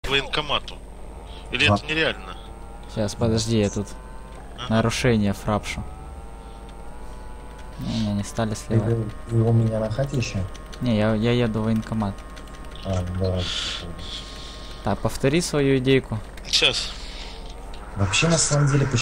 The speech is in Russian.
военкомату. Или А. это нереально? Сейчас, подожди, я тут нарушение фрапшу. Не стали сливать. Ты у меня на хате еще? Не, я еду в военкомат. А, давай. Так, повтори свою идейку. Сейчас. Вообще, на самом деле,